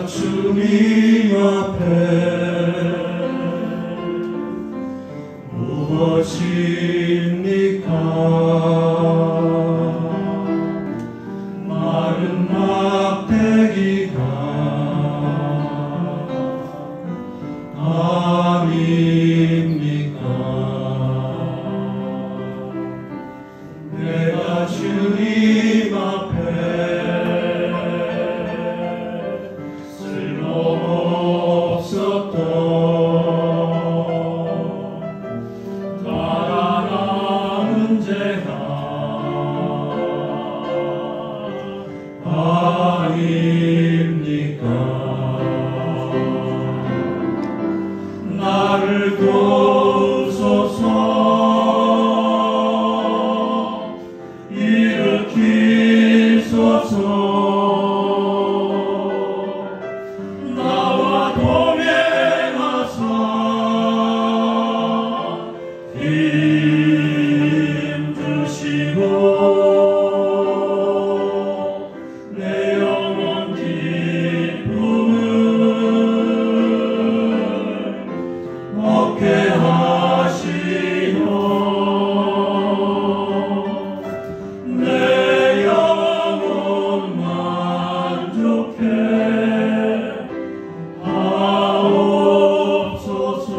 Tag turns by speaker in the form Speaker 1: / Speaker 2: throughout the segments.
Speaker 1: 주님 앞에 무엇입니까? 마른 막대기가 아닙니까? 내가 주님 앞에 나를 도우소서 일으키소서 나와 동행하사 힘주시고 내 영혼 얻게 하시오. 내 영혼 만족해 하옵소서.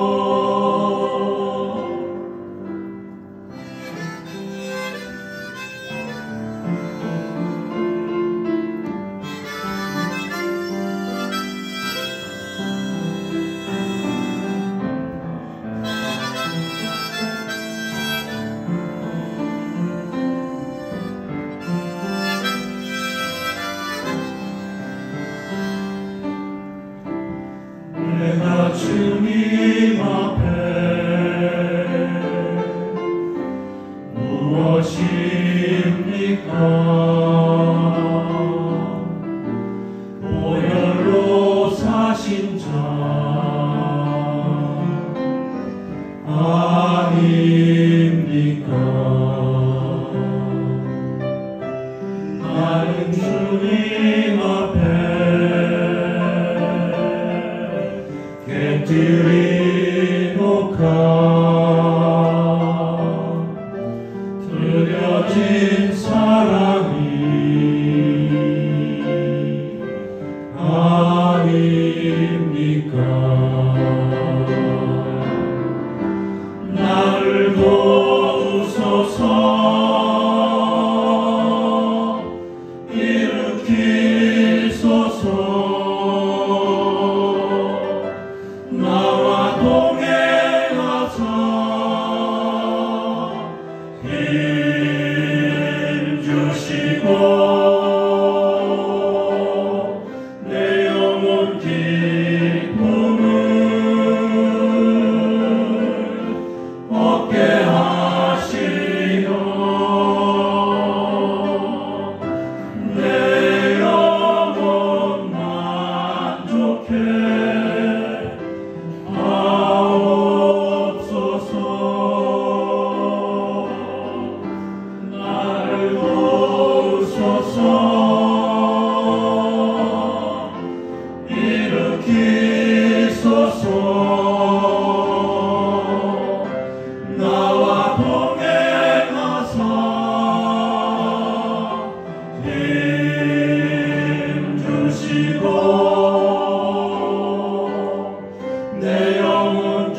Speaker 1: 내가 주님 앞에 무엇입니까? 보혈로 사신 자 아닙니까? 나는 주님 앞에 곁들이 녹아 드려진 사랑이 아닙니까? 나를 도우소서 일으키소서 나와 동행하사 힘주시고 내 영혼 기쁨을 얻게 하시오. 내 영혼 만족해 하옵소서. 나를 도우소서 일으키소서 나와 동행하사 힘주시고 내 영혼